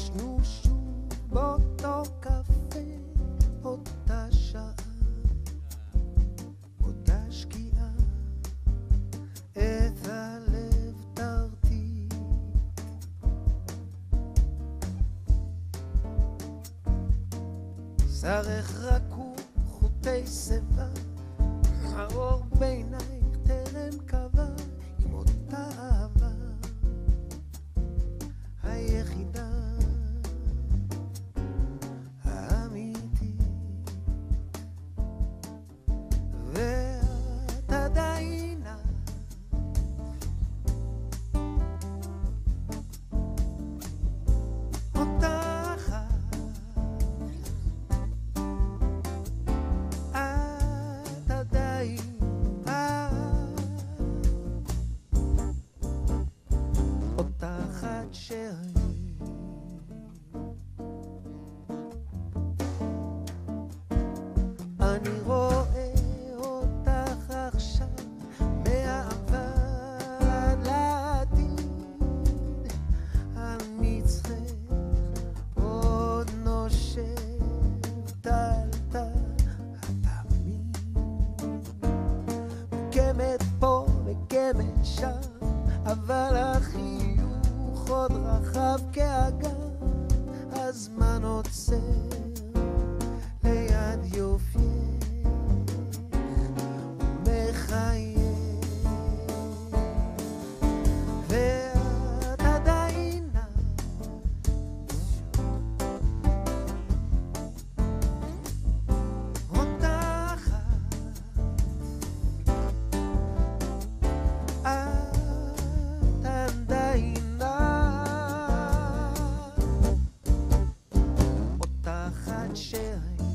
נפגשנו שוב באותו קפה, אותה שעה, אותה שקיעה, את הלב תרתי. שרך רקו חוטי שיבה, האור בעינייך טרם קבע, עם אותה אהבה היחידה האמיתית. ואת עדיין אותך, את עדיין אותך עד שהיא. אני רואה אותך עכשיו מהעבר עד לעתיד, על מצחך עוד נושב טלטל התמיד, מגמת פה מגמת שם, אבל החיוך עוד רחב כאגן, הזמן עוצר ליד יופייך ומחייך, ואת עדיין אותך, את עדיין אותך עד שהיא.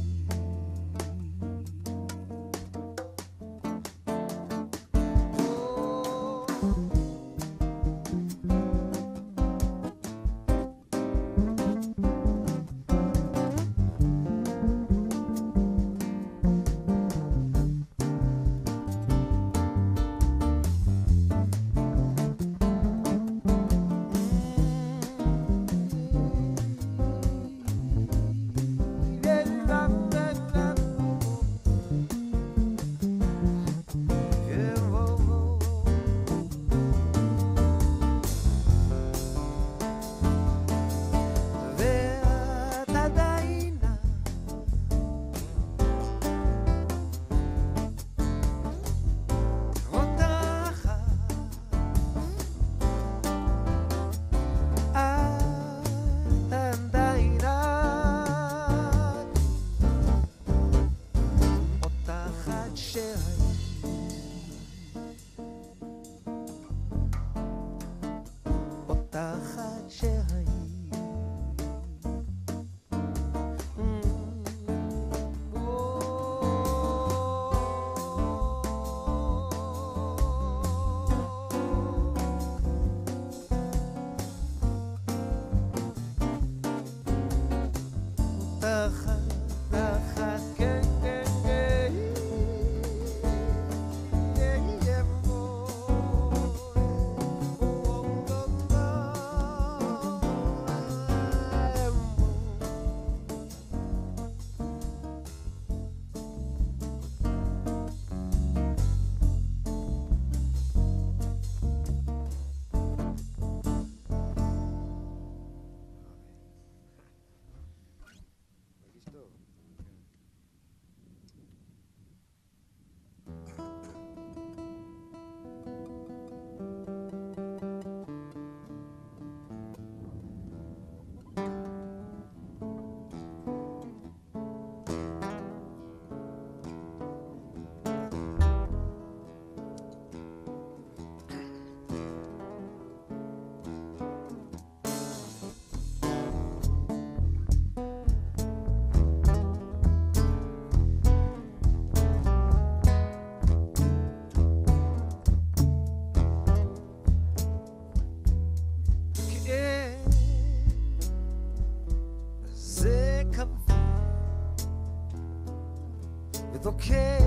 ותוקף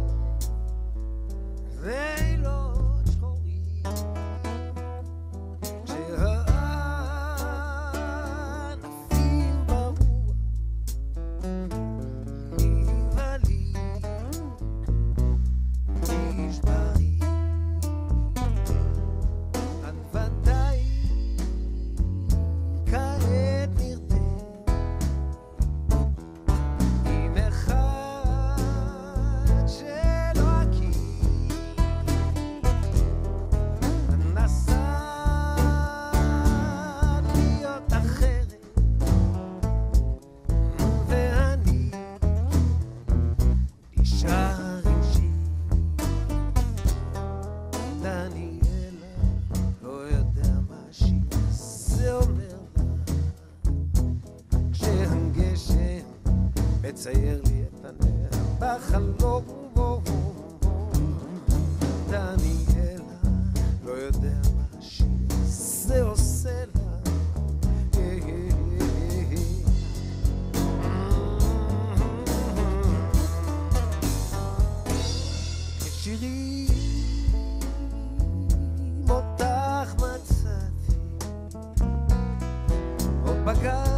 לילות שחורים, כשהנפש בחלום דניאלה לא יודע מה השיר זה עושה לה כשירים אותך מצאתי עוד בגן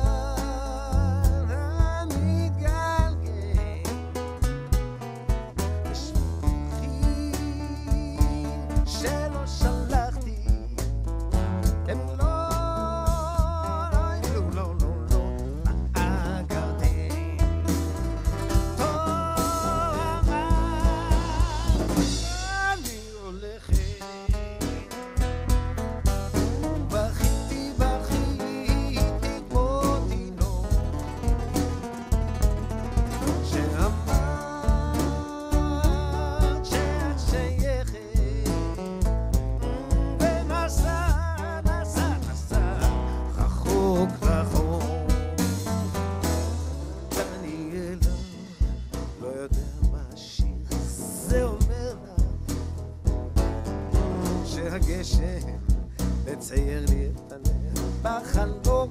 צייר לי את הנר בחלום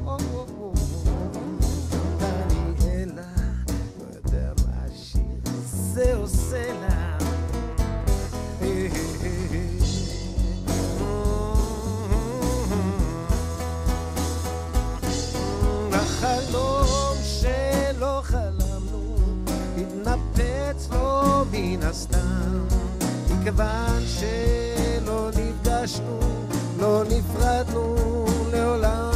דניאלה לא יודע מה השיר זה עושה לה החלום שלא חלמנו התנפץ לו מן הסתם מכיוון שלא נפגשנו לא נפרדנו לעולם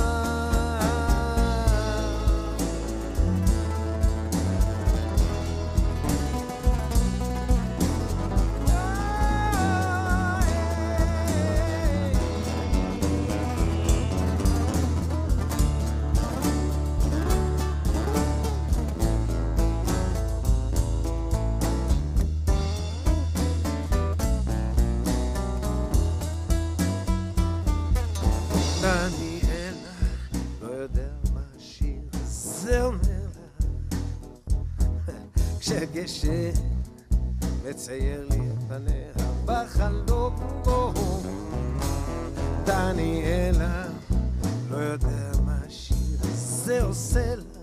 דניאלה לא יודע מה השיר זה אומר לה כשהגשם מצייר לי את פניה בחלום דניאלה לא יודע מה השיר זה עושה לה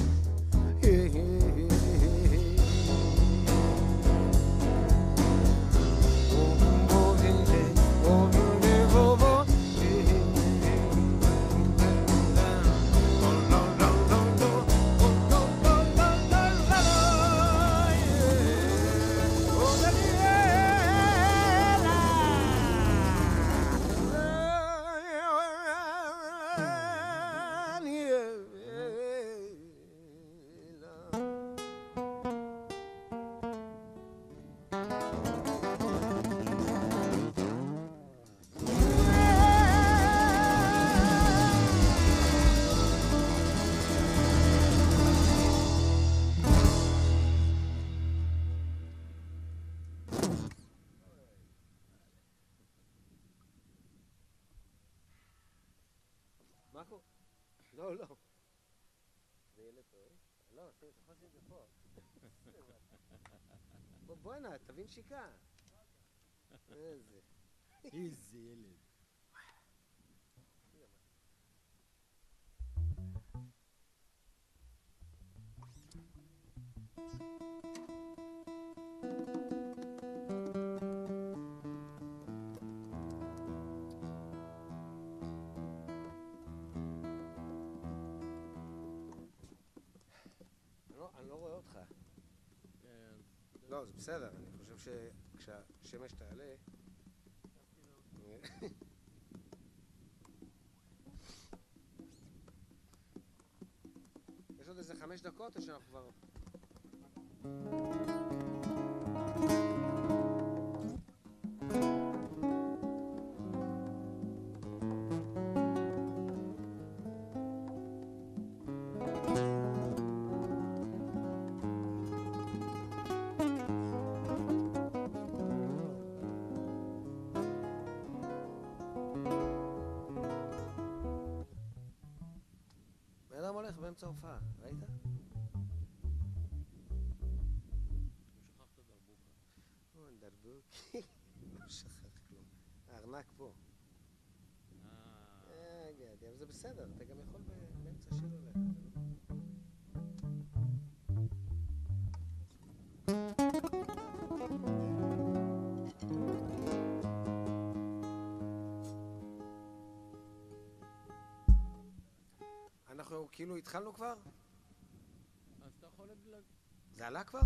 מאקו? לא, לא. זה ילד טוב? לא, אתה יכול לשים את זה פה. בוא הנה, תבין שיקה. איזה ילד. אני לא רואה אותך. לא, זה בסדר, אני חושב שכשהשמש תעלה... יש עוד איזה 5 דקות או שאנחנו כבר... באמצע הופעה, ראית? לא שכח כלום. הארנק פה. גדי, אבל זה בסדר, אתה גם יכול באמצע שיר ללכת. אנחנו כאילו התחלנו כבר? אז אתה יכול לדלג. זה עלה כבר?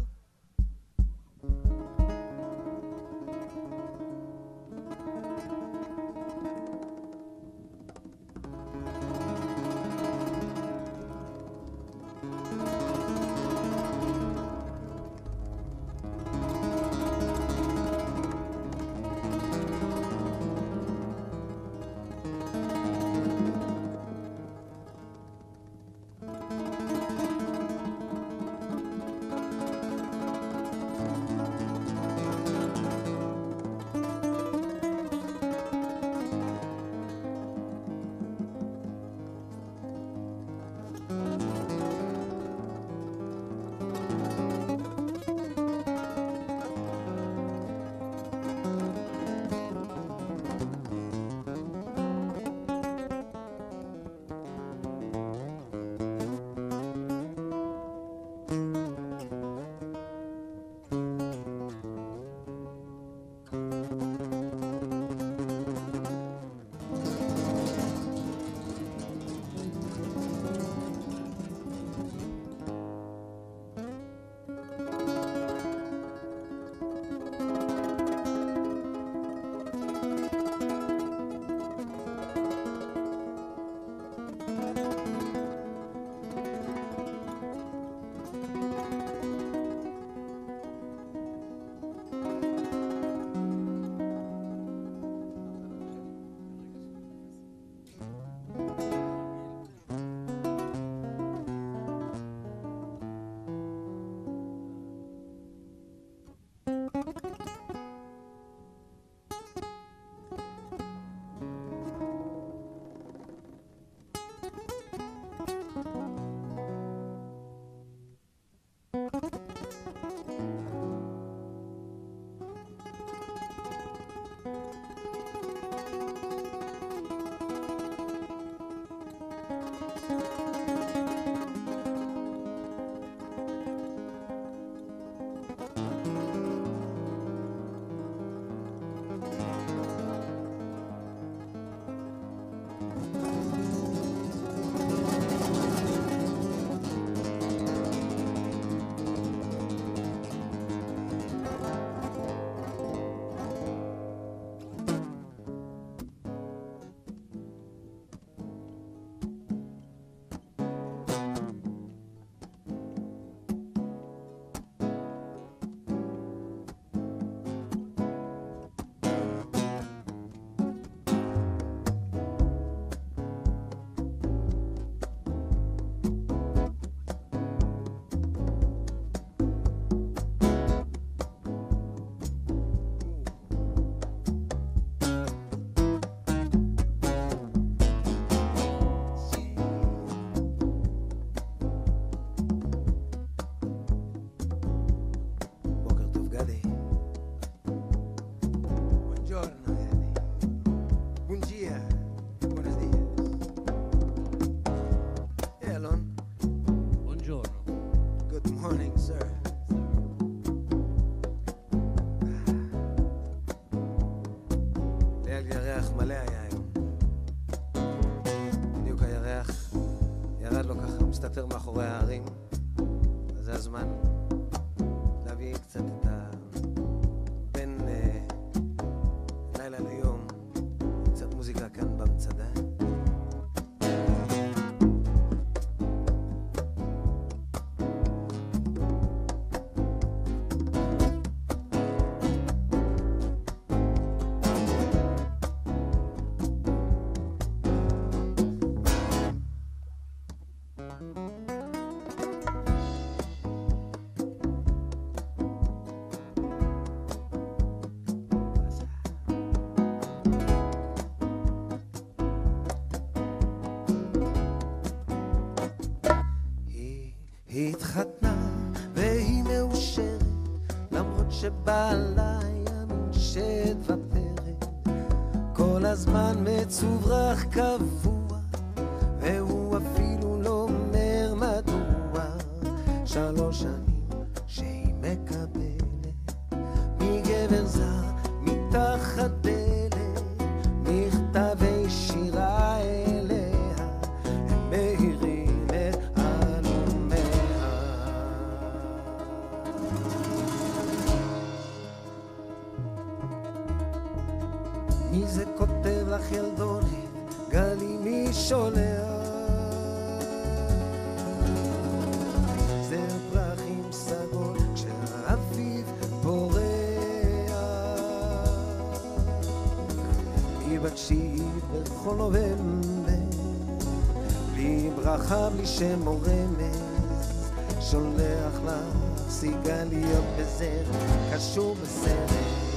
מסתתר מאחורי הערים, אז זה הזמן להביא קצת את בין לילה ליום, קצת מוזיקה כאן במצדה. היא התחתנה והיא מאושרת, למרות שבעלה היה מין שד ופרד, כל הזמן מצוברח קבוע, והוא אפילו לא אומר מדוע. 3 שנים שהיא מקבלת מגבר זר מתחת דלת, מכתבי שירה אליה, הם מאירים את עלומיה. מי זה כותב לך ילדונת, גלי מי שולח? זה פרחים סגול כשהאביב פורח, היא בתשיעית בכל נובמבר, בלי ברכה בלי שם או רמז, שולח לך סיגליות בזר קשור בסרט.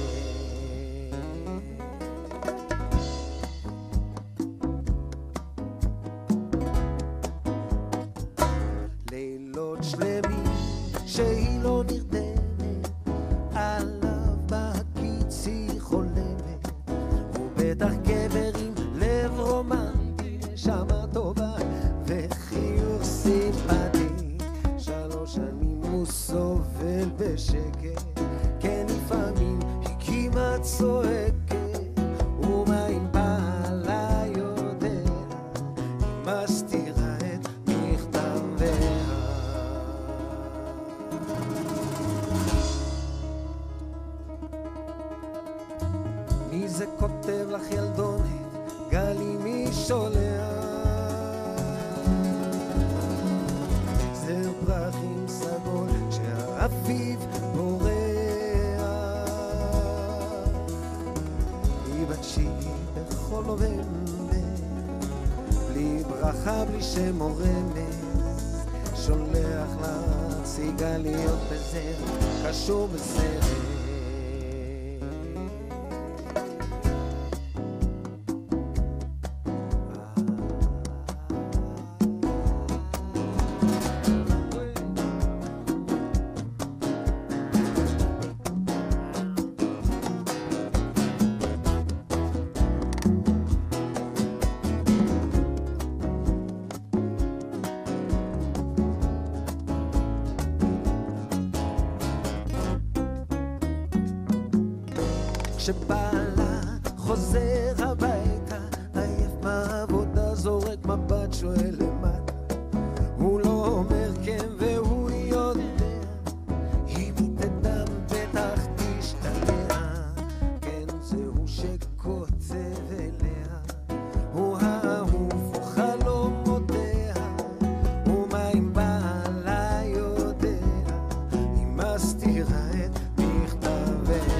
לילות שלמים שהיא לא נרדמת, עליו בהקיץ היא חולמת, הוא בטח גבר עם לב רומנטי, נשמה טובה וחיוך סימפטי. 3 שנים הוא סובל בשקט, כן לפעמים היא כמעט צועקת, ומה אם בעלה יודע, היא מסתירה את מכתביה. מי זה כותב לך ילדונת, גלי מי שולח? זה פרחים סגול כשהאביב פורח, היא בתשיעית בכל נובמבר, בלי ברכה בלי שם או רמז, שולח לך סיגליות בזר קשור בסרט. כשבעלה חוזר הביתה עייף מהעבודה, זורק מבט שואל למטה, הוא לא אומר כן והוא יודע, אם היא תדע בטח תשתגע. כן זהו שכותב אליה, הוא האהוב הוא חלומותיה, ומה אם בעלה יודע, היא מסתירה את מכתביה.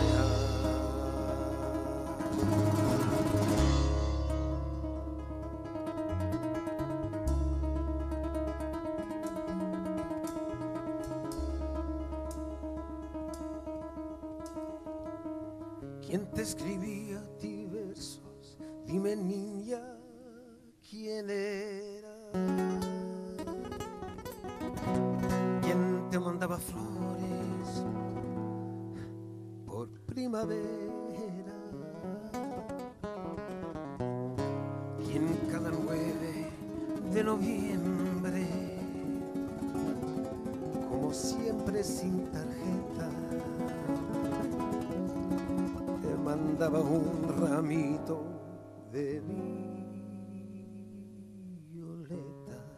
¿Quién te escribía a ti versos? Dime niña, ¿quién era? ¿Quién te mandaba flores por primavera? ¿Quién cada 9 de noviembre, como siempre sin tarjeta, te mandaba un ramito de violetas?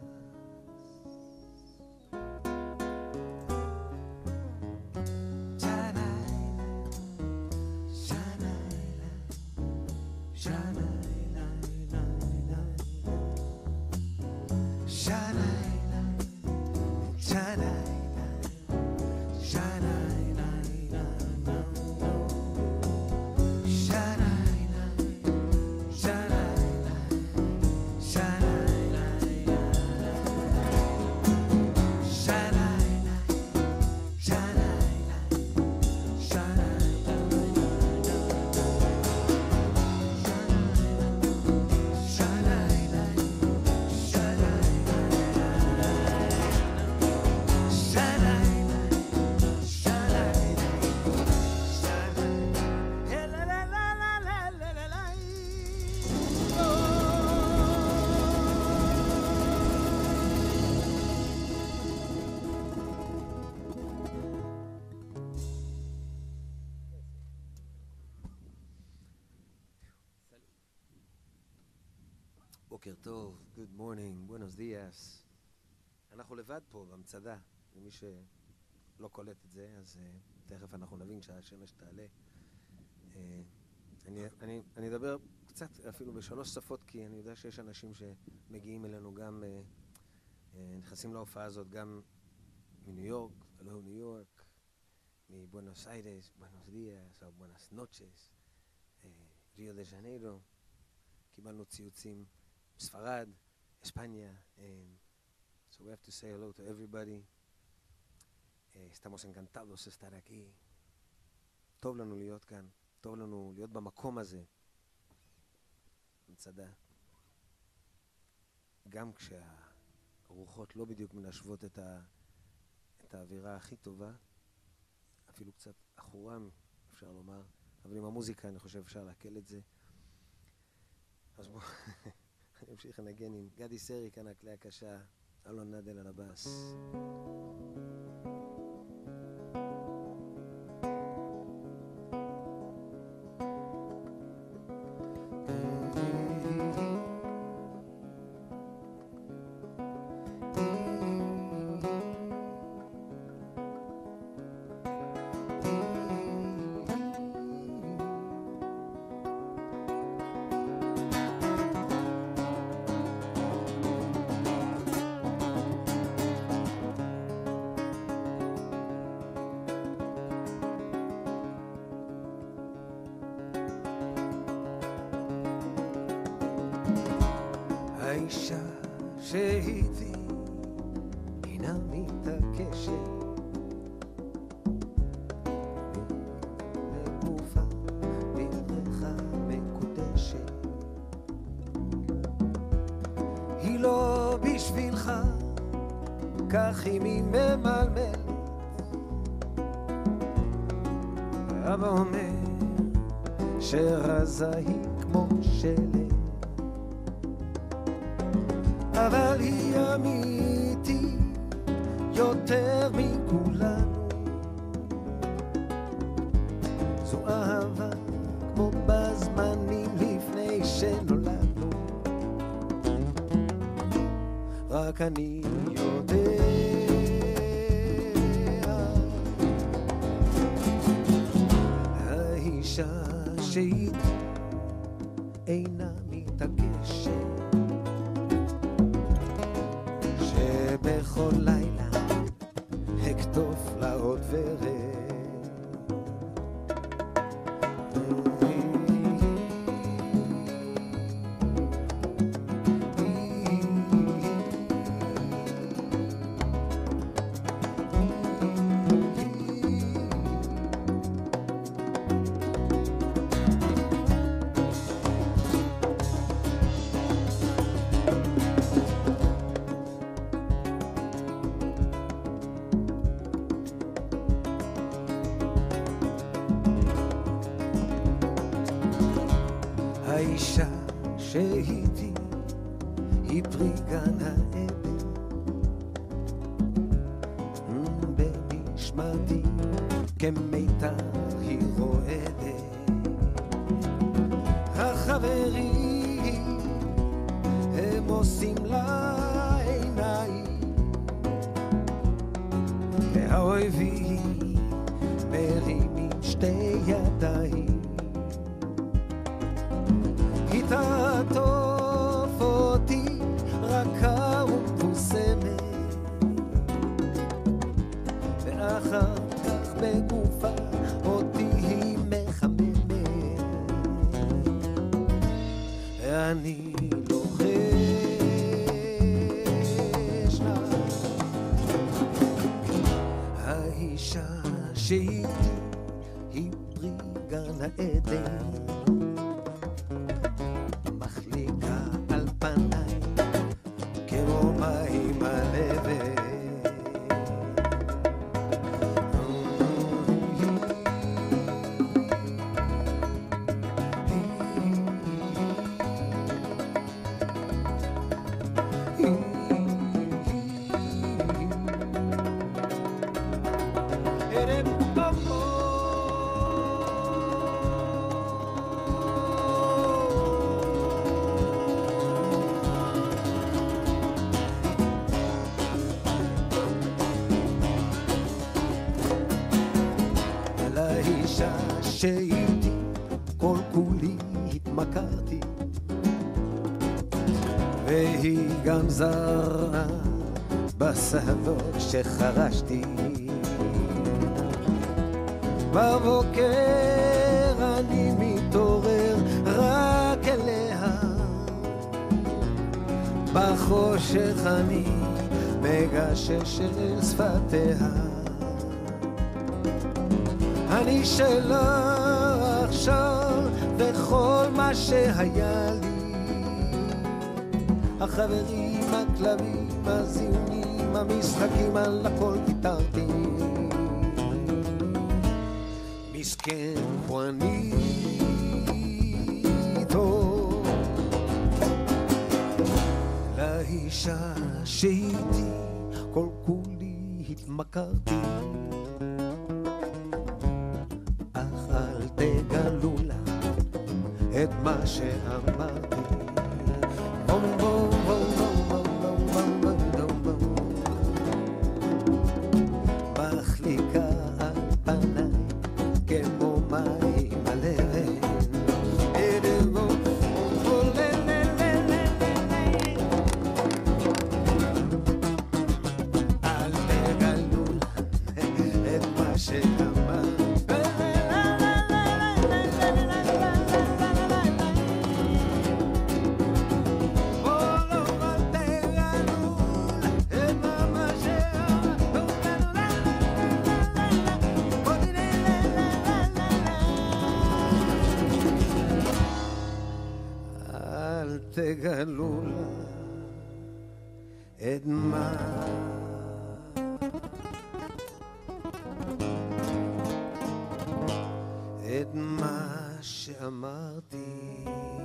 בוקר טוב, good morning, buenos días. אנחנו לבד פה במצדה, למי שלא קולט את זה, אז תכף אנחנו נבין שהשמש תעלה. אני אדבר קצת אפילו בשלוש שפות, כי אני יודע שיש אנשים שמגיעים אלינו גם, נכנסים להופעה הזאת גם מניו יורק, הלו ניו יורק, מבואנוס איירס, בואנוס דיאס, או בואנוס נוצ'ס, ריו דה ז'ניירו. קיבלנו ציוצים מספרד, אספניה. So we have to say hello to everybody. Estamos encantados de estar aquí. טוב לנו להיות כאן, טוב לנו להיות במקום הזה. מצדה. גם כשהרוחות לא בדיוק מנשבות את האווירה הכי טובה, אפילו קצת אחורם, אפשר לומר, אבל עם המוזיקה אני חושב אפשר להקל את זה. אז בואו, אני אמשיך לנגן עם גדי סרי כאן הכלי הקשה, אלון נדל על הבאס. האישה שהייתי אינה מתעקשת לגופה בברכה מקודשת. היא לא בשבילך, כך היא ממלמלת. אבא אומר שרזה היא כמו שלט, אבל היא אמיתי יותר מכולנו. זו אהבה כמו בזמנים לפני שנולדנו. רק אני יודע האישה שהיא אינה מתעקשת, בכל לילה אכתוב לה עוד ורד. האישה שהייתי היא פרי גן העדן, בנשמתי כמיתר היא רועדת. החברים הם עושים לה עיניים, והאויבים מרימים שתי ידיים. היא תעטוף אותי רכה ומפוסמת, ואחר כך בגופה אותי היא מחממת, ואני לוחש לה. האישה שהיא היא פרי גן העדן, מחליקה על פניי כמו מים על אבן. לאישה שאיתי כל כולי התמכרתי, והיא גם זרה בשדות שחרשתי. בבוקר אני מתעורר רק אליה, בחושך אני מגשש אל שפתיה. אני שלה עכשיו וכל מה שהיה לי, החברים, הכלבים, הזיונים, המשחקים, על הכל ויתרתי. מסכן פואניטו, לאישה שאיתי כל כולי התמכרתי, אך אל תגלו לה את מה שאמרתי. בום בום בום בום בום בום בום בום בום, מחליקה על פניי כמו מים על אבן. אל תגלו את מה שאמרתי. תגלו לה את מה שאמרתי.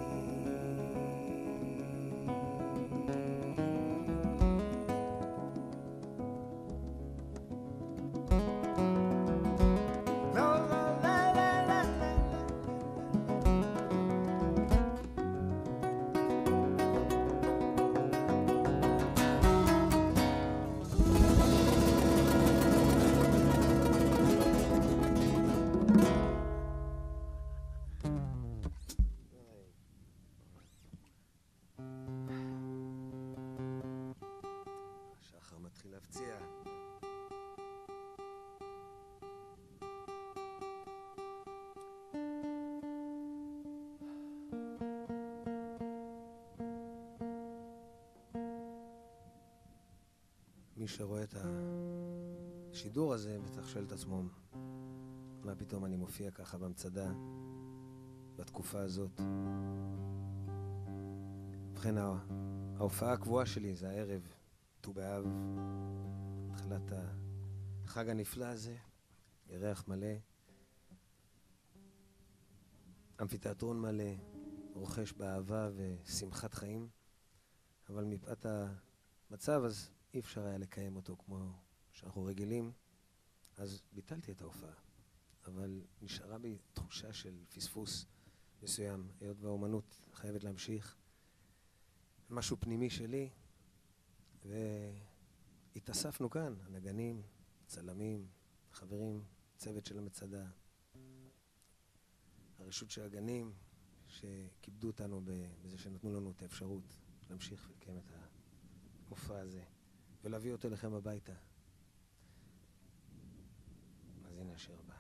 השחר מתחיל להפציע. מי שרואה את השידור הזה בטח שואל את עצמו, מה פתאום אני מופיע ככה במצדה בתקופה הזאת. ובכן, ההופעה הקבועה שלי זה הערב, ט"ו באב, התחלת החג הנפלא הזה, ירח מלא, אמפיתיאטרון מלא, רוכש באהבה ושמחת חיים, אבל מפאת המצב אז אי אפשר היה לקיים אותו כמו שאנחנו רגילים, אז ביטלתי את ההופעה. אבל נשארה בי תחושה של פספוס מסוים, היות והאומנות חייבת להמשיך. משהו פנימי שלי, והתאספנו כאן, הנגנים, צלמים, חברים, צוות של המצדה, הרשות של הגנים, שכיבדו אותנו בזה שנתנו לנו את האפשרות להמשיך ולקיים את המופע הזה, ולהביא אותו לכם הביתה. אז הנה השיר הבא.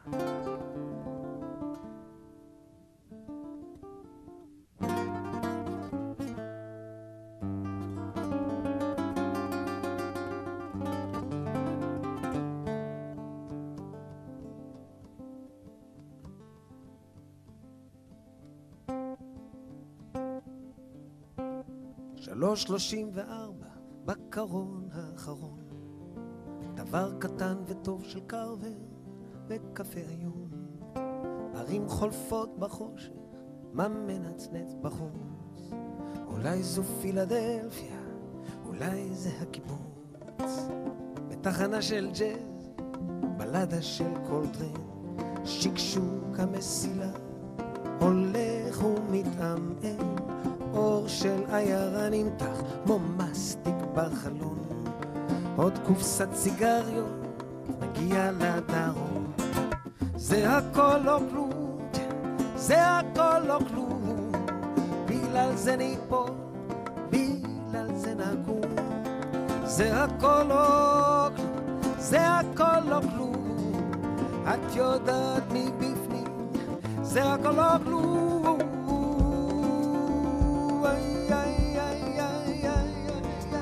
3:34 בקרון האחרון, דבר קטן וטוב של קרבר וקפה עיון, ערים חולפות בחושך, מה מנצנץ בחוץ, אולי זו פילדלפיה, אולי זה הקיבוץ, בתחנה של ג'אז, בלדה של קולטריין, שקשוק המסילה הולך ומתעמעם, אור של עיירה נמתח כמו מסטיק בחלון, עוד קופסת סיגריות מגיע לדרום, זה הכל לא כלום, זה הכל לא כלום, בגלל זה ניפול, בגלל זה נקום. זה הכל לא כלום, זה הכל לא כלום, את יודעת מבפנים, זה הכל לא כלום. איי, איי, איי, איי, איי, איי.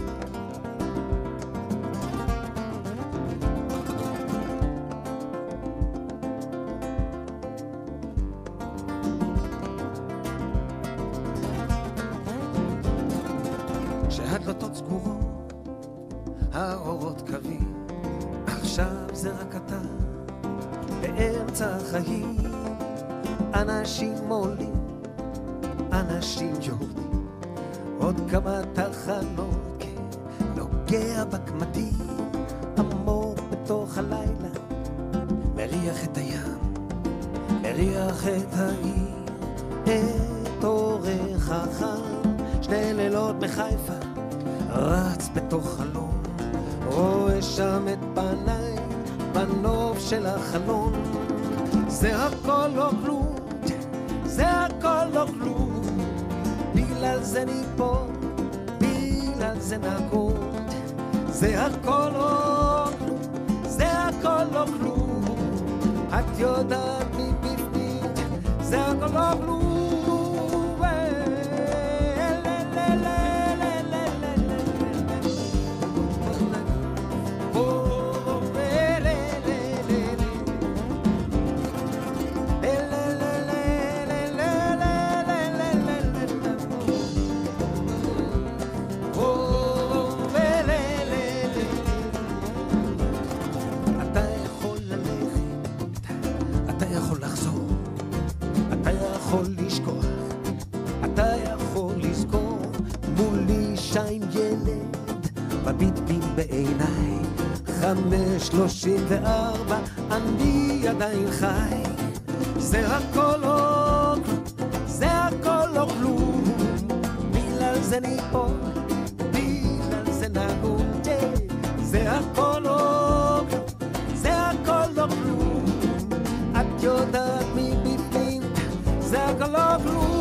שהדלתות סגורות, האורות קווים, עכשיו זה רק אתה, באמצע החיים. אנשים עולים, אנשים יורדים, עוד כמה תחנות, כן, נוגע בקמטים, עמוק בתוך הלילה, מריח את הים, מריח את העיר, את אורך החם, שני לילות מחיפה, רץ בתוך חלום, רואה שם את פניי, בנוף של החלון. זה הכל לא כלום, זה הכל לא כלום, בגלל זה ניפול, בגלל זה נקום. זה הכל לא כלום, זה הכל לא כלום, את יודעת מבפנים, זה הכל לא כלום. מביטים בעיניי 5:34 אני עדיין חי. זה הכל לא כלום, זה הכל לא כלום, בגלל זה ניפול, בגלל זה נקום. זה הכל לא כלום, זה הכל לא כלום, את יודעת מבפנים, זה הכל לא כלום.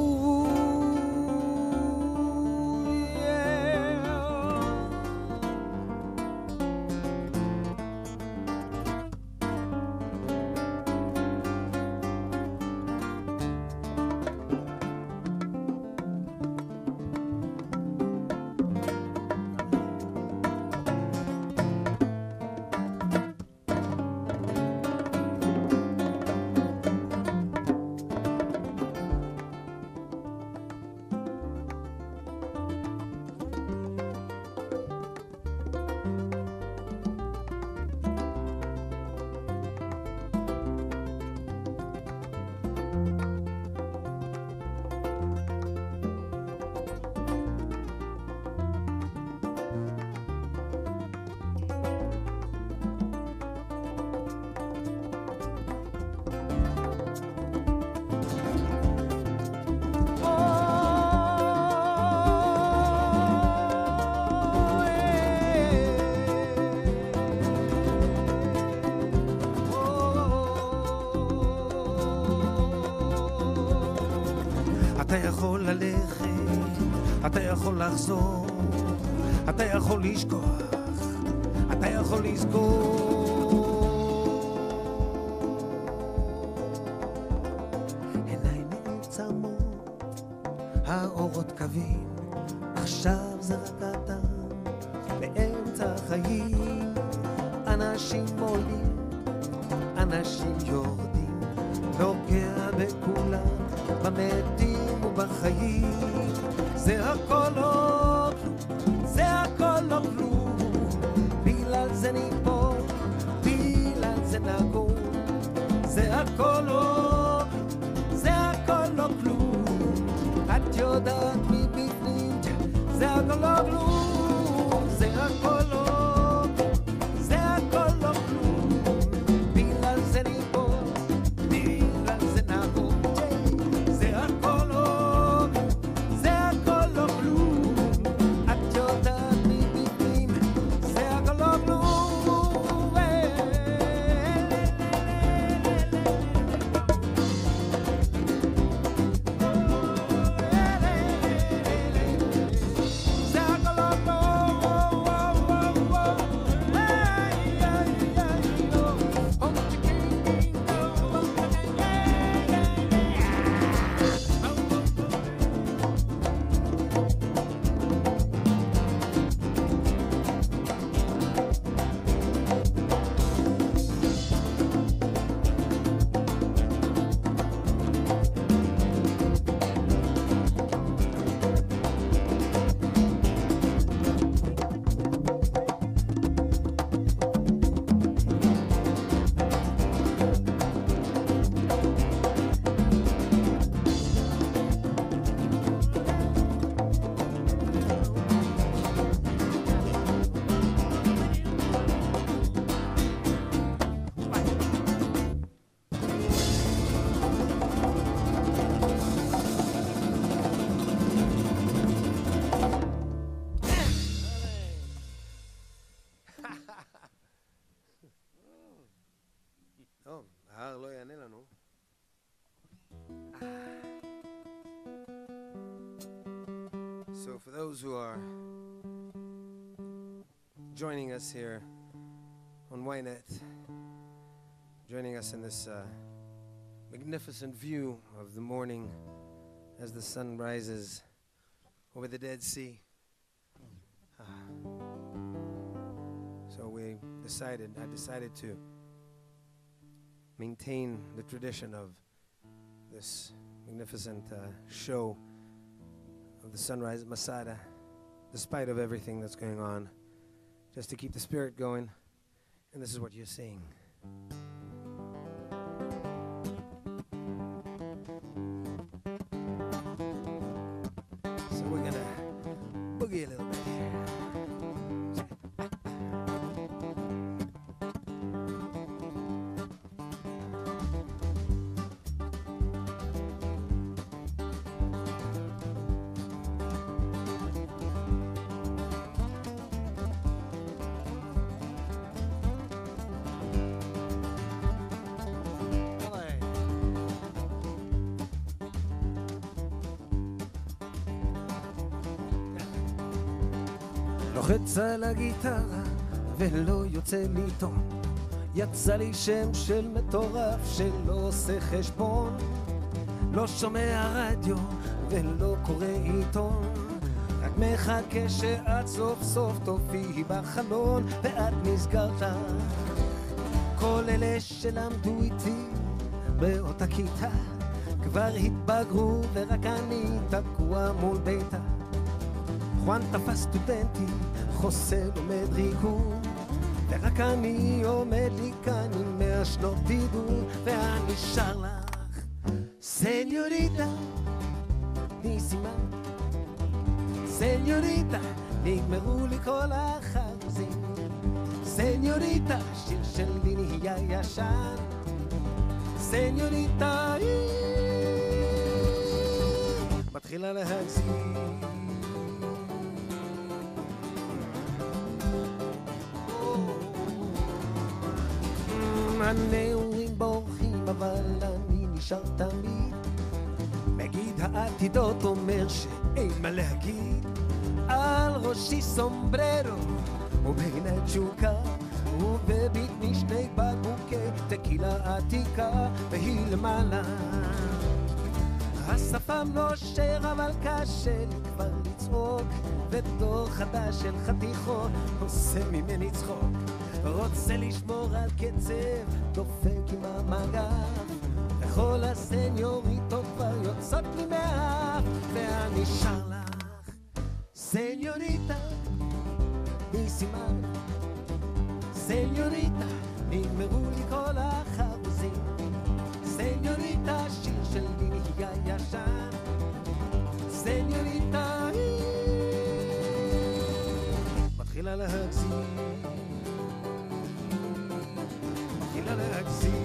אתה יכול ללכת, אתה יכול לחזור, אתה יכול לשכוח, אתה יכול לזכור. עיניי נעצמות, האורות קווים, עכשיו זה רק אתה, באמצע החיים. אנשים עולים, אנשים יורדים, נוגע בכולם, במתים ובחיים. זה הכל לא כלום, זה הכל לא כלום, בגלל זה ניפול, בגלל זה נקום. זה הכל לא כלום, זה הכל לא כלום, את יודעת מבפנים, זה הכל לא כלום. זה הכל לא כלום, זה הכל לא כלום, בגלל זה ניפול, בגלל זה נקום. טוב, ההר לא יענה לנו. So for those who are joining us here on Ynet, joining us in this magnificent view of the morning as the sun rises over the Dead Sea. So I decided to maintain the tradition of this magnificent show of the sunrise at Masada, despite of everything that's going on, just to keep the spirit going. And this is what you're seeing. So we're gonna boogie a little bit here. לוחץ על הגיטרה ולא יוצא לי טון, יצא לי שם של מטורף שלא עושה חשבון, לא שומע רדיו ולא קורא עיתון, רק מחכה שאת סוף סוף תופיעי בחלון ואת נסגרת. כל אלה שלמדו איתי באותה כיתה כבר התבגרו ורק אני תקוע מול ביתה. חואן תפס סטודנטי, חוסה לומד ריקוד, ורק אני עומד לי כאן עם 100 שנות בידוד, ואני שר לך סניוריטה, תני סימן סניוריטה, נגמרו לי כל החרוזים, סניוריטה, שיר שלי נהיה ישן, סניוריטה, מתחילה להגזים. הנעורים בורחים אבל אני נשאר תמיד, מגיד העתידות אומר שאין מה להגיד, על ראשי סומבררו ובעיני ג'וקה ובביט משני בקבוקי טקילה עתיקה והיא למעלה. השפם נושר אבל קשה לי כבר לצעוק, ודור חדש של חתיכות עושה ממני צחוק, רוצה לשמור על קצב, דופק עם המגף, וכל הסניוריטות כבר יוצאות לי מהאף, ואני שר לך סניוריטה, תני סימן סניוריטה, נגמרו לי כל החרוזים, סניוריטה, שיר שלי נהיה ישן, סניוריטה, מתחילה להגזים, מתחילה להגזים.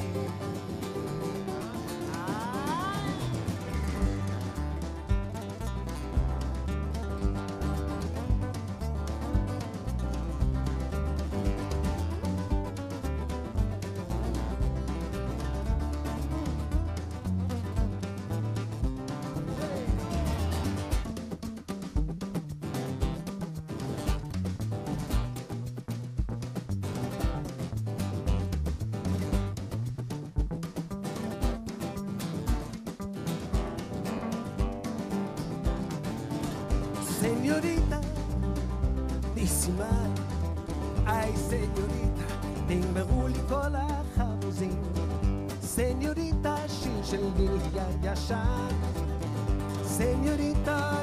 Señorita, תני סימן, היי סניוריטה, נגמרו לי כל החרוזים, סניוריטה, שיר שלי נהיה ישן, סניוריטה,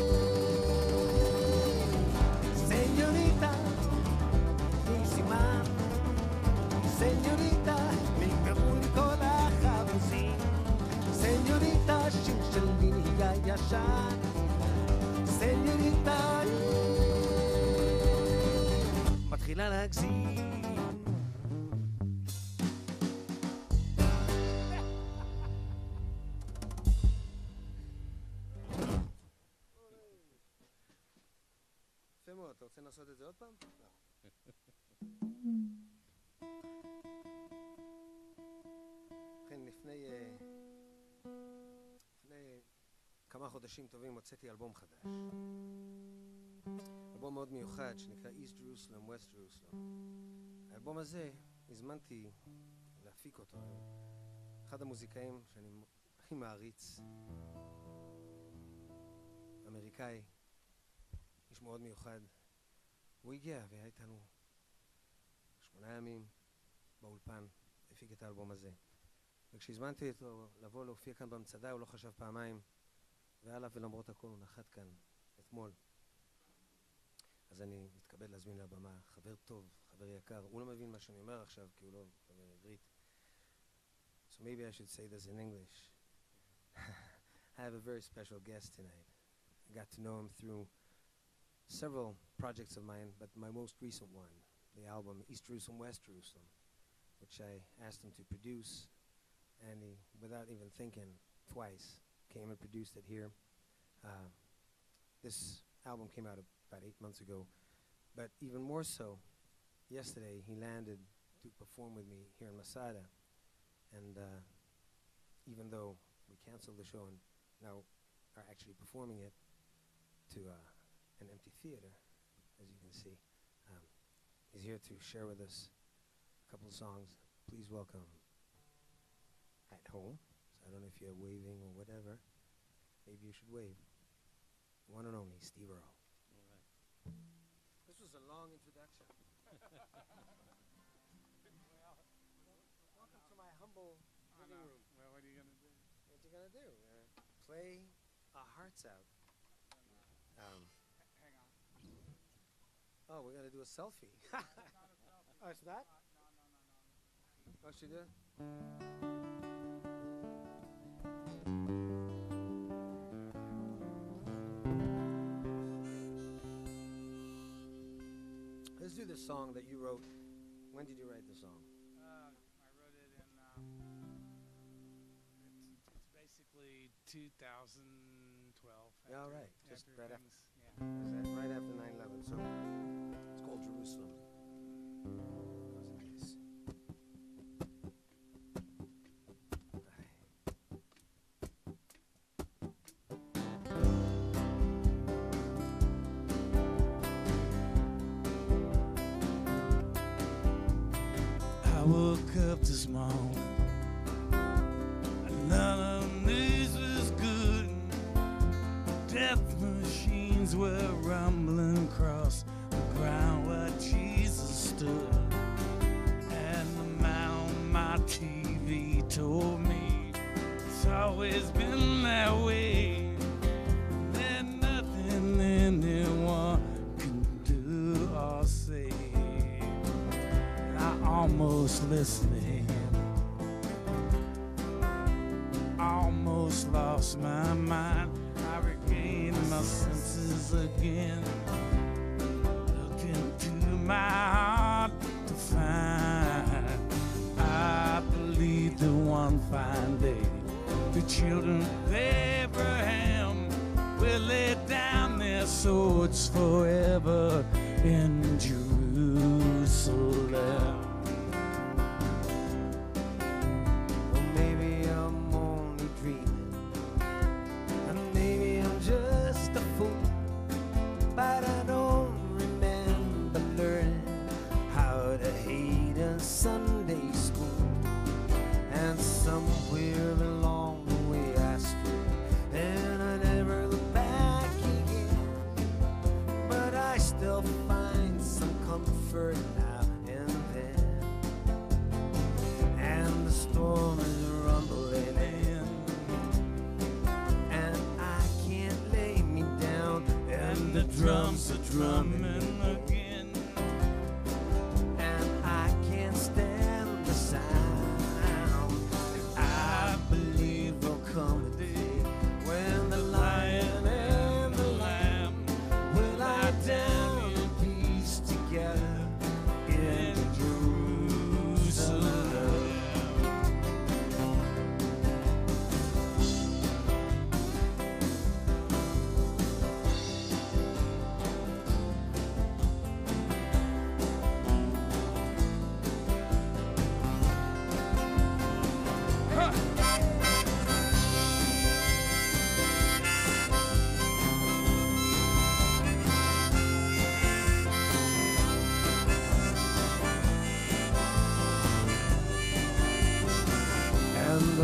סניוריטה, תני סימן, סניוריטה, נגמרו לי כל החרוזים, סניוריטה, שיר שלי נהיה ישן, סניוריטה, מתחילה להגזים. יפה מאוד, אתה רוצה לעשות את זה עוד פעם? לא. חודשים טובים הוצאתי אלבום חדש. אלבום מאוד מיוחד שנקרא East Jerusalem, West Jerusalem. האלבום הזה, הזמנתי להפיק אותו. אחד המוזיקאים שאני הכי מעריץ, אמריקאי, איש מאוד מיוחד. הוא הגיע והיה איתנו 8 ימים באולפן, הפיק את האלבום הזה. וכשהזמנתי אותו לבוא להופיע כאן במצדה, הוא לא חשב פעמיים, ועליו ולמרות הכל הוא נחת כאן אתמול. אז אני מתכבד להזמין לבמה חבר טוב, חבר יקר. הוא לא מבין מה שאני אומר עכשיו, כי הוא לא מדבר עברית. So maybe I should say this in English. I have a very special guest tonight. I got to know him through several projects of mine, but my most recent one, the album East Jerusalem, West Jerusalem, which I asked him to produce, and he, without even thinking twice, came and produced it here. This album came out about 8 months ago, but even more so, yesterday he landed to perform with me here in Masada, and even though we canceled the show and now are actually performing it to an empty theater, as you can see, he's here to share with us a couple of songs. Please welcome At Home. So I don't know if you're waving or whatever. Maybe you should wave. One and only Steve Earle. All right. This was a long introduction. Welcome to my humble living room. Well, what are you going to do? What you gonna do? Play our hearts out. Hang on. Oh, we're gonna do a selfie. Oh, it's not? No. Oh, she did? Let's do the song that you wrote. When did you write the song? I wrote it in, it's basically 2012. Yeah, all right. Just right after. things, yeah. Is that right after 9/11? So it's called Jerusalem. Goes like this. I woke up this morning, and none of the news was good. Death machines were rumbling across the ground where Jesus stood. And the man on my TV told me it's always been that way. There's nothing anyone can do or say. I almost listened to him, almost lost my mind. I regained my senses again, looked into my heart to find. I believe that one fine day the children of Abraham will lay down their swords forever in Jerusalem. Well, maybe I'm only dreaming, and maybe I'm just a fool, but I don't remember learning how to hate in Sunday school. And somewhere along the way I strayed, and I never looked back again. But I still find some comfort now and then. And the storm is rumbling in, and I can't lay me down. And the drums are drumming again. And I can't stand the sound. And I believe there'll come a day when the lion and the lamb will lie down in peace together in Jerusalem.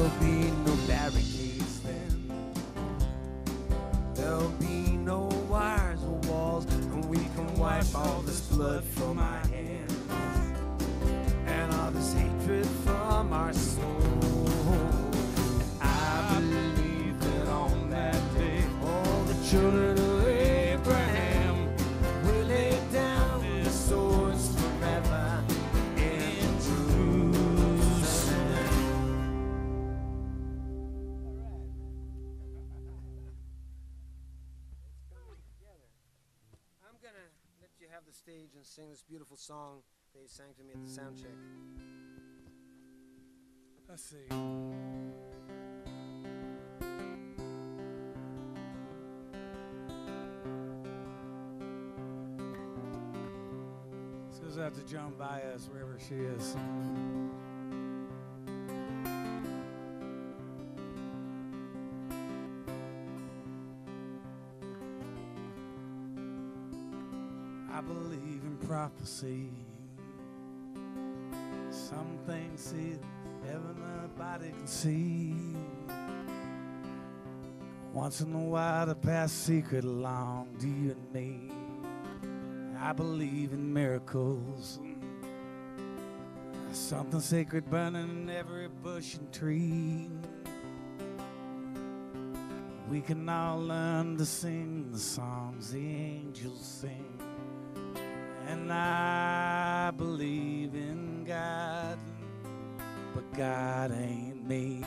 There'll be no barricades then. There'll be no wires or walls, and we can wipe all this blood from our hands and all this hatred from our soul. I believe that on that day, all the children of Abraham will lay down their swords forever in Jerusalem. I'm gonna let you have the stage and sing this beautiful song that you sang to me at the sound check. Let's see. This goes out to Joan Baez, wherever she is. I believe in prophecy. Some things see everybody can see. Once in a while to pass secret along to you and me. I believe in miracles. Something sacred burning in every bush and tree. We can all learn to sing the songs the angels sing. And I believe in God, but God ain't me.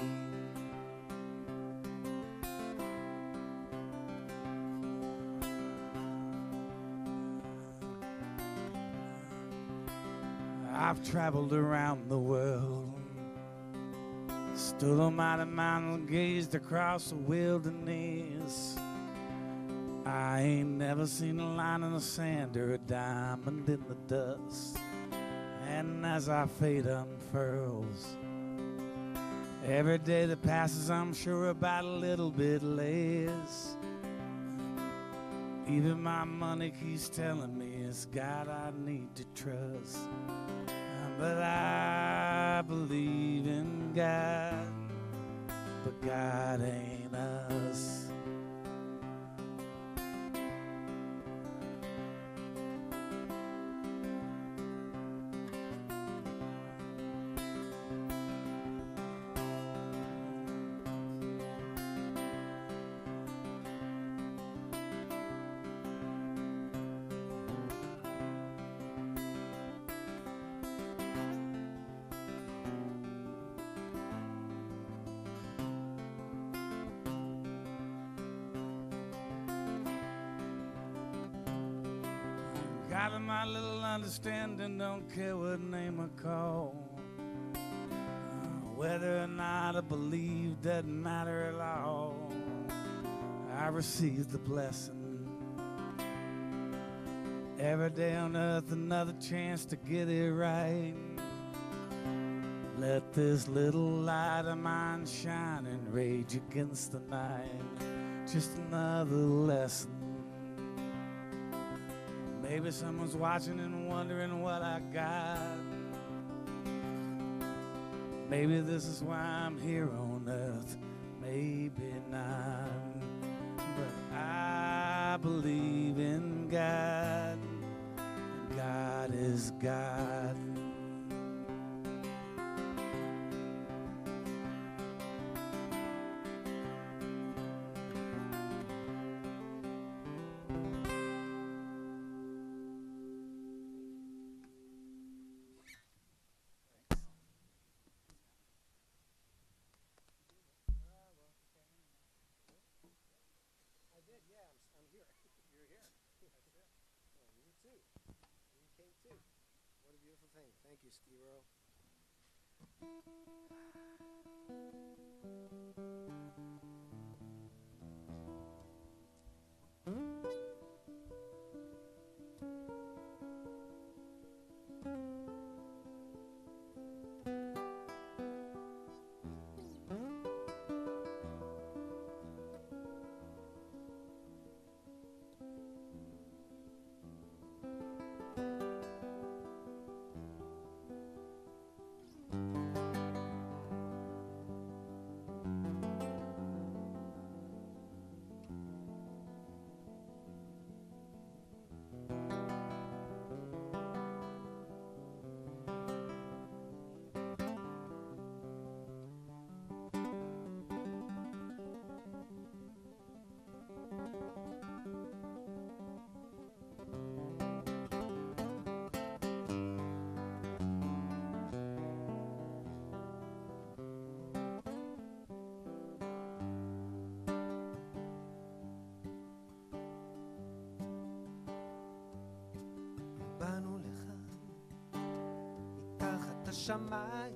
I've traveled around the world, stood on mighty mountain, gazed across the wilderness. I ain't never seen a line in the sand or a diamond in the dust. And as our fate unfurls, every day that passes I'm sure about a little bit less. Even my money keeps telling me it's God I need to trust. But I believe in God, but God ain't us. God of my little understanding, don't care what name I call. Whether or not I believe doesn't matter at all. I receive the blessing. Every day on earth, another chance to get it right. Let this little light of mine shine and rage against the night. Just another lesson. Maybe someone's watching and wondering what I got. Maybe this is why I'm here on earth. Maybe not. But I believe in God. And God is God. What a beautiful thing. Thank you, Steve Earle. השמיים,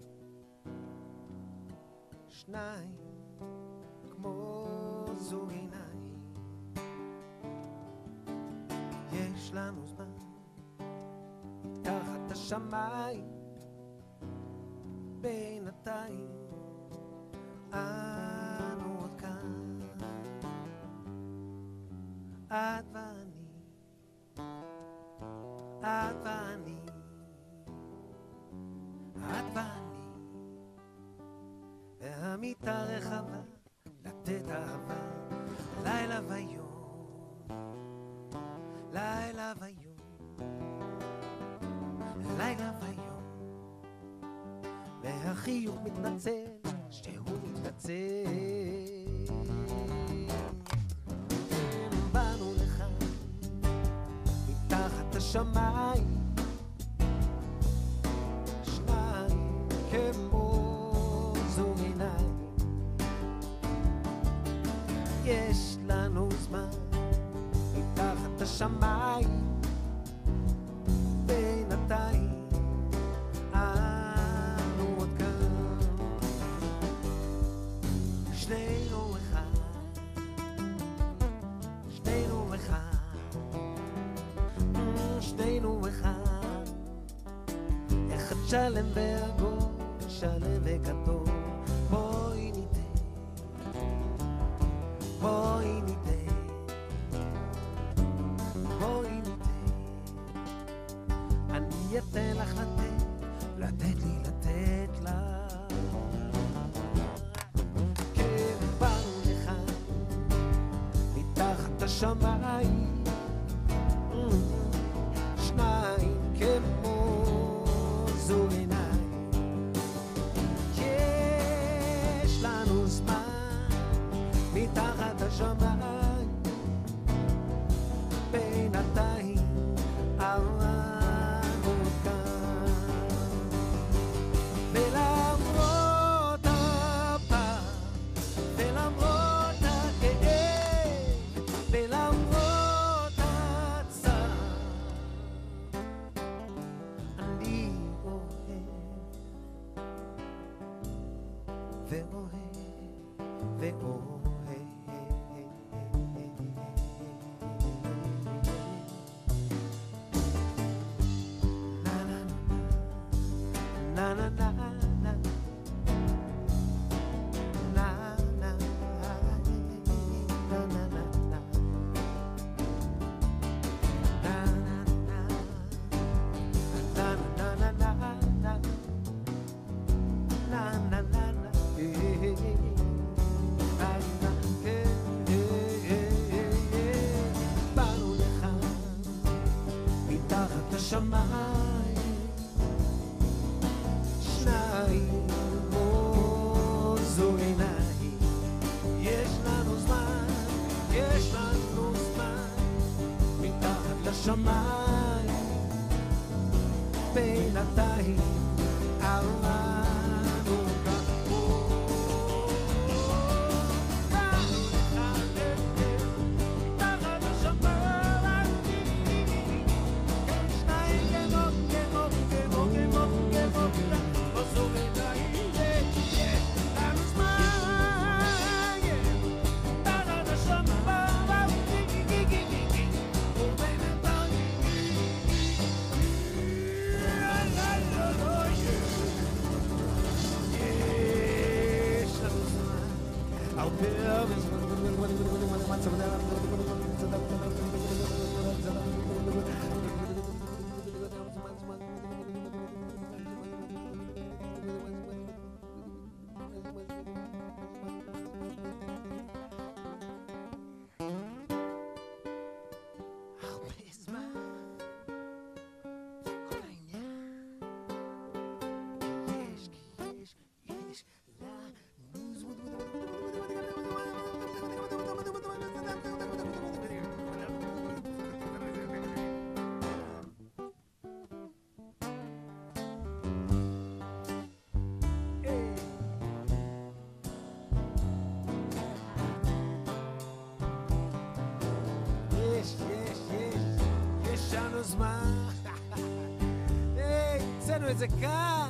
שניים כמו זוג עיניים. יש לנו זמן תחת השמיים, בינתיים אנו עוד כאן, את ואני, את ואני, את ואני, והמיטה רחבה לתת אהבה, לילה ויום, לילה ויום, לילה ויום, והחיוך מתנצל שהוא מתנצל. באנו לך מתחת השמיים, שניים כמו זוג עיניים. יש לנו זמן מתחת השמיים, בינתיים אנו עוד כאן, שנינו אחד, שנינו אחד, שנינו אחד, אחד שלם ועגול, שלם וגדול. בואי ניתן, בואי ניתן, בואי ניתן, אני אתן לך לתת, לתת לי לתת לך. כן, באנו לך מתחת השמיים, שניים כמו זוג עיניים. יש לנו זמן מתחת השמיים, בינתיים אנו כאן, ולמרות הפער, ולמרות הכאב, ולמרות הצער, אני אוהב ואוהב ואוהב. Na na na na na na na na na na. באנו לך מתחת השמיים, שניים כמו זוג עיניים. יש לנו זמן, יש לנו זמן מתחת לשמיים, בינתיים אנו כאן. באנו לך מתחת השמיים, שניים כמו זוג עיניים. יש לנו זמן מתחת השמיים, יש לנו זמן. היי, צא לנו את זה כאן.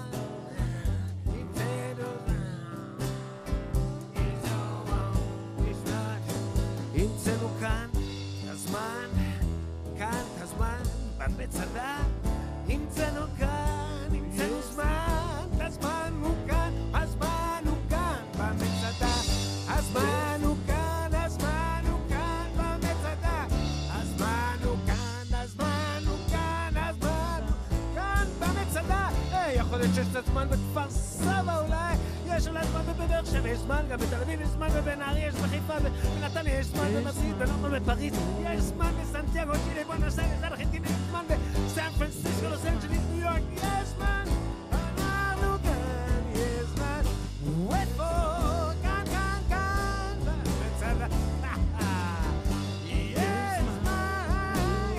המצאנו כאן הזמן, כאן הזמן, במצדה. המצאנו כאן, המצאנו זמן, הזמן הוא כאן, הזמן הוא כאן, במצדה. הזמן הוא כאן, הזמן הוא כאן, במצדה. הזמן הוא כאן, הזמן הוא כאן, הזמן הוא כאן, במצדה. יכול להיות שיש את הזמן בכפר סבא אולי, יש אולי זמן בבאר שבע, יש זמן גם בתל אביב, יש זמן בבנהריה, יש בחיפה, בנתניה, יש זמן במדריד, בלונדון, בפריז, יש זמן בסנטיאגו, צ'ילה, בואנוס איירס, ארגנטינה, יש זמן בסן פרנסיסקו, לוס אנג'ליס, ניו יורק, יש זמן, אנחנו כאן, יש זמן, איפה, כאן, כאן, כאן, במצדה, יש זמן,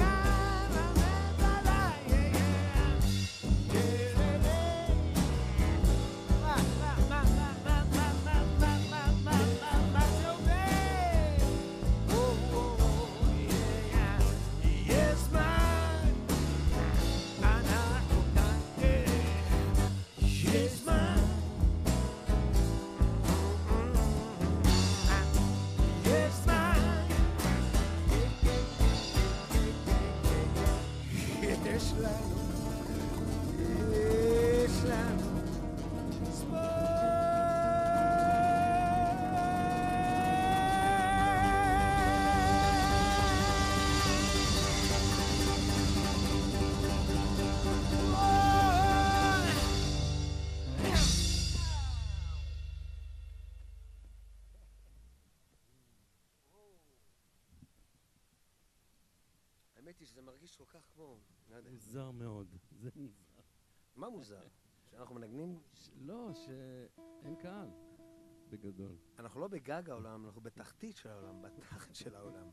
האמת היא שזה מרגיש כל כך כמו... מוזר מאוד, זה מוזר. מה מוזר? שאנחנו מנגנים? לא, שאין קהל, בגדול. אנחנו לא בגג העולם, אנחנו בתחתית של העולם, בתחת של העולם.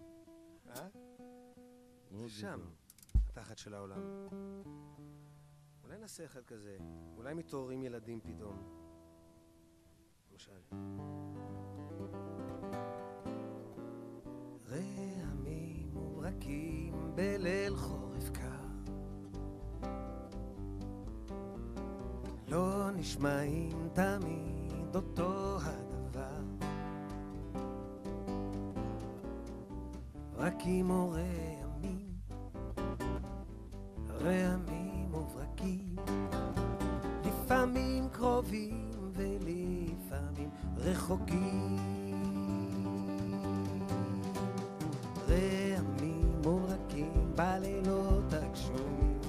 שם, התחת של העולם. אולי נעשה אחד כזה, אולי מתעוררים ילדים פתאום. למשל. רעמים וברקים בליל חורף קר, לא נשמעים תמיד אותו הדבר, ברקים ורעמים, רעמים וברקים, לפעמים קרובים ולפעמים רחוקים, רעמים וברקים בלילות הגשומים,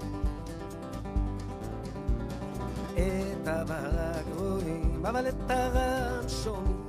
את הברק רואים אבל את הרעם שומעים.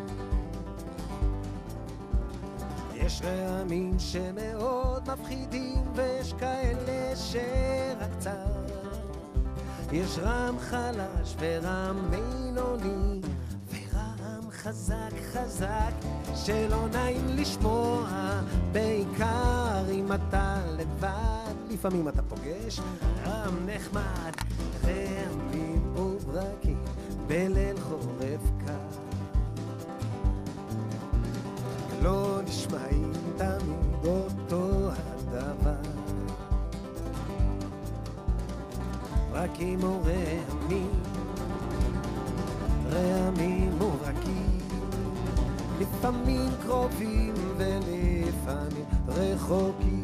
יש רעמים שמאוד מפחידים ויש כאלה שרק קצר, יש רעם חלש ורעם בינוני ורעם חזק חזק שלא נעים לשמוע, בעיקר אם אתה לבד. לפעמים אתה פוגש רעם נחמד, רעמים וברקים בליל חורף קר, לא נשמעים תמיד אותו הדבר, ברקים ורעמים, רעמים וברקים, לפעמים קרובים ולפעמים רחוקים.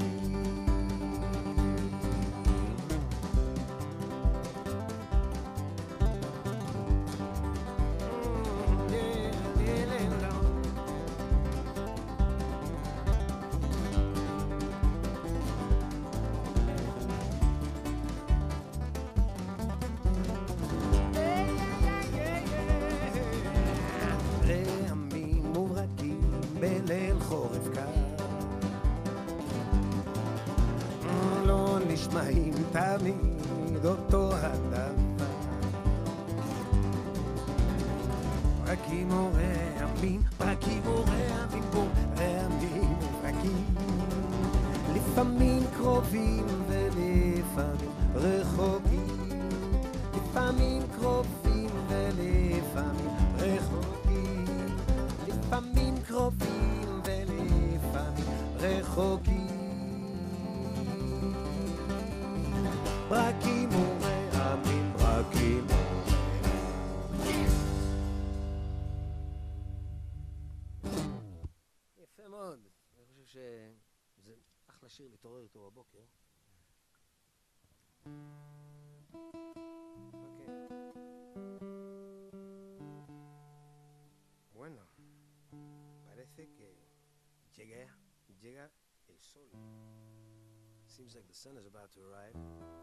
נשמעים תמיד אותו הדבר, ברקים ורעמים, ברקים ורעמים, רעמים וברקים, לפעמים קרובים ולפעמים רחוקים, לפעמים קרובים ולפעמים רחוקים, לפעמים קרובים ולפעמים רחוקים, ברקים ורעמים, שזה אחלה שיר להתעורר איתו בבוקר. אוקיי. Bueno, parece que llega el sol. Seems like the sun is about to arrive.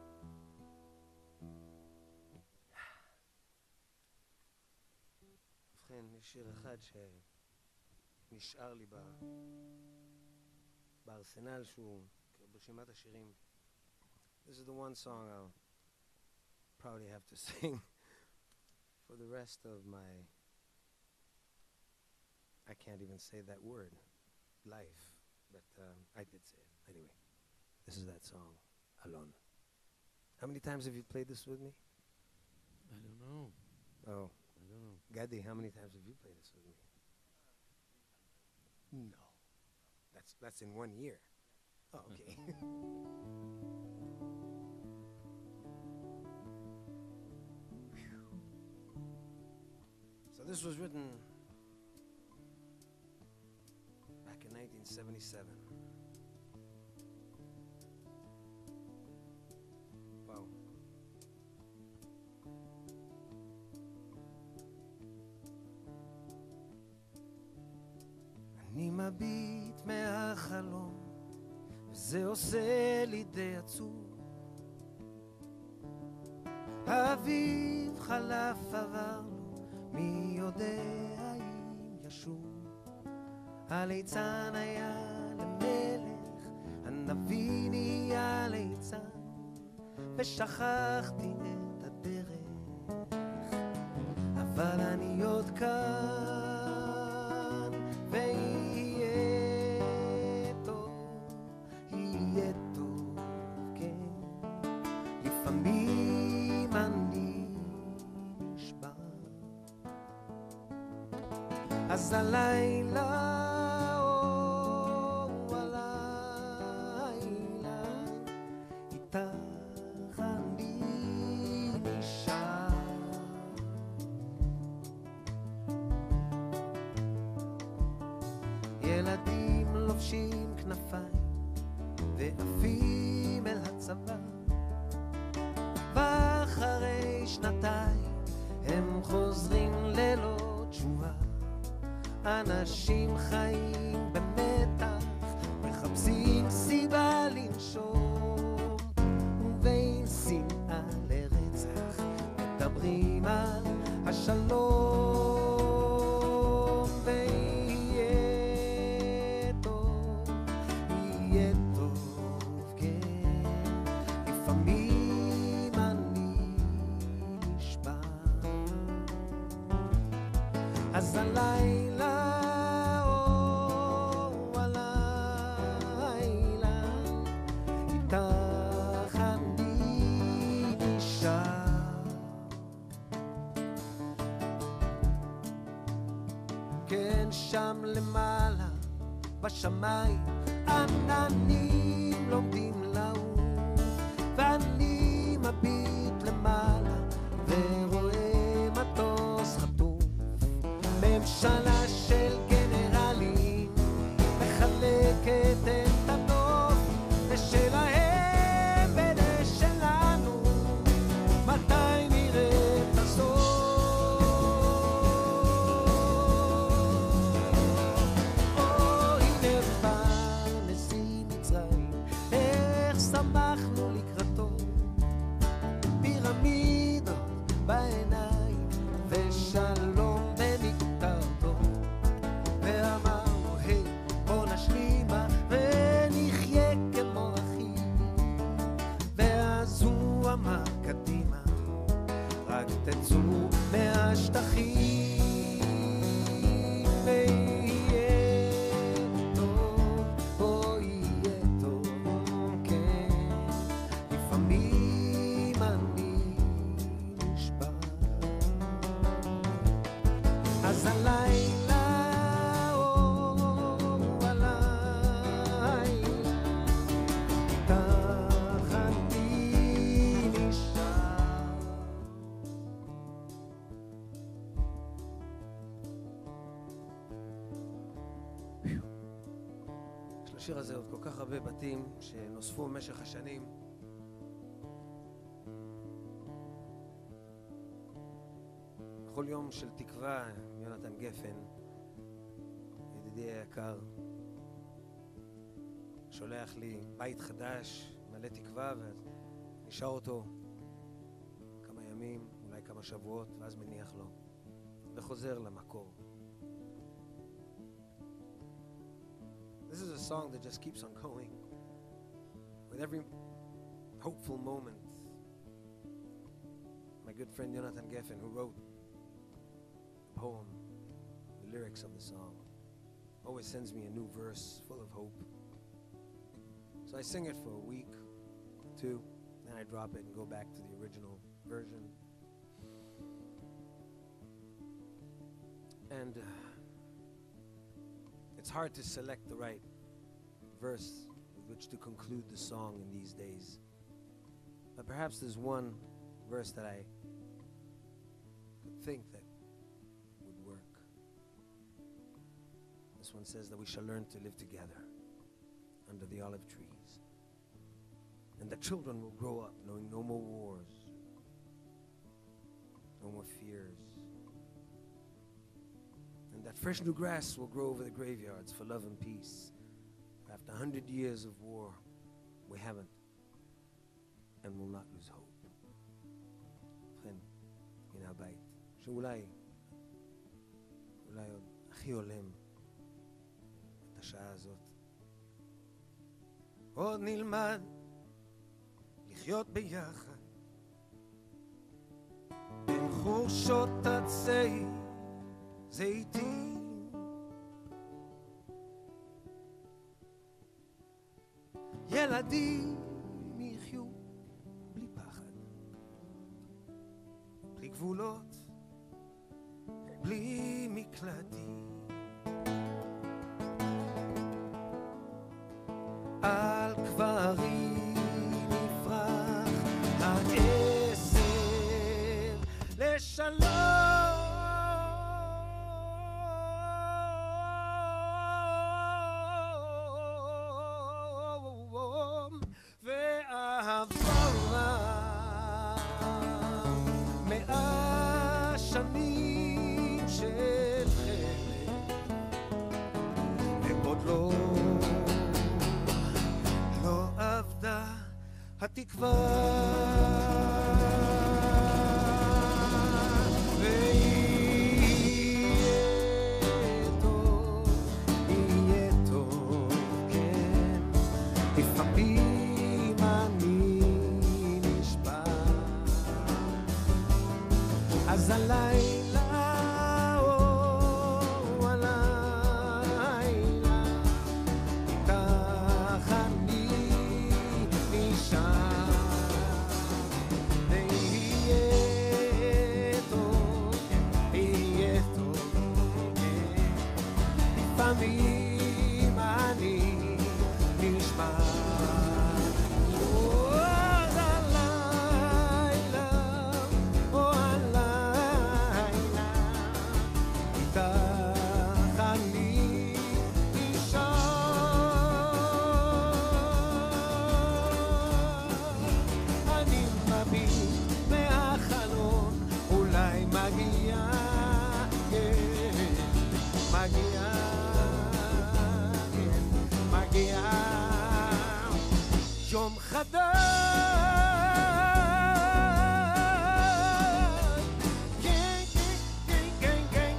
ובכן, יש שיר אחד שנשאר לי בארסנל שהוא ברשימת השירים. This is the one song I'll probably have to sing for the rest of my, I can't even say that word, life, but I did say it. Anyway, this is that song, Alon. How many times have you played this with me? I don't know. Oh, I don't know. Gadi, how many times have you played this with me? No. That's in 1 year. Oh, okay. So this was written back in 1977. Wow. אני מביט מהחלום וזה עושה לי די עצוב. האביב חלף עבר לו, מי יודע אם ישוב. הליצן היה למלך, הנביא נהיה ליצן, ושכחתי את הדרך, אבל אני עוד כאן, ויהיה טוב, יהיה טוב, כן. לפעמים אני נשבע, אז הלילה ילדים לובשים כנפיים ועפים אל הצבא, ואחרי שנתיים הם חוזרים ללא תשובה. אנשים חיים במתח, מחפשים סיבה לנשום, ובין שנאה לרצח מדברים על השלום. ויהיה טוב, יהיה טוב, כן. לפעמים אני נשבע, אז הלילה, הלילה, איתך אני נשאר. כן, שם למעלה בשמיים עננים לומדים לעוף, ואני מביט למעלה ורואה מטוס חטוף. ממשלה של גנרלים מחלקת את הנוף, ושלהם ולשלנו, מתי נראה את הסוף? הנה בא נשיא מצרים, איך שמחנו לקראתו, פירמידות בעיניים ושלום במקטרתו, ואמרנו היי בוא נשלימה ונחיה כמו אחים. ואז הוא אמר קדימה, רק תצאו מהשטחים, ויהיה טוב, או יהיה טוב, כן. לפעמים אני נשבע, אז הלילה, הלילה, איתך אני נשאר. בשיר הזה עוד כל כך הרבה בתים שנוספו במשך השנים. בכל יום של תקווה, יונתן גפן, ידידי היקר, שולח לי בית חדש, מלא תקווה, ונשאר אותו כמה ימים, אולי כמה שבועות, ואז מניח לו, וחוזר למקור. This is a song that just keeps on going. With every hopeful moment, my good friend Jonathan Geffen, who wrote the poem, the lyrics of the song, always sends me a new verse full of hope. So I sing it for a week, two, then I drop it and go back to the original version. And it's hard to select the right verse with which to conclude the song in these days. But perhaps there's one verse that I could think that would work. This one says that we shall learn to live together under the olive trees, and that children will grow up knowing no more wars, no more fears, and that fresh new grass will grow over the graveyards for love and peace. After 100 years of war, we haven't and will not lose hope. ובכן, הנה הבית, שאולי עוד הכי הולם את השעה הזאת. עוד נלמד לחיות ביחד בין חורשות עצי זיתים, ילדים יחיו בלי פחד, בלי גבולות, בלי מקלטים. על קברים נפרח העשב לשלום, ואהבה 100 שנים של חלק, ועוד לא אבדה התקווה. יהיה טוב, כן, לפעמים אני נשבע, אז הלילה, הלילה, איתך אני נשאר, ויהיה טוב, יהיה טוב, לפעמים אני נשמע. יום חדש, כן, כן, כן, כן,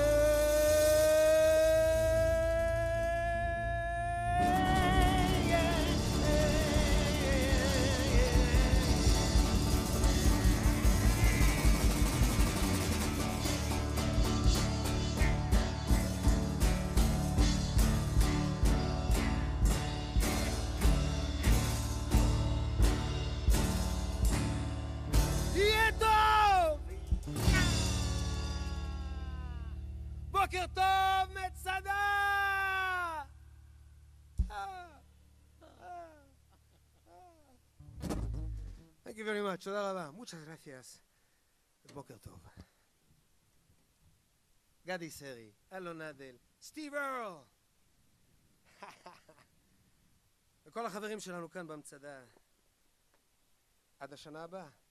בוקר טוב מצדה. Thank you very much. תודה רבה. Muchas gracias. בוקר טוב. גדי סרי, אלון נדל, סטיב ארל. וכל החברים שלנו כאן במצדה. עד השנה הבאה.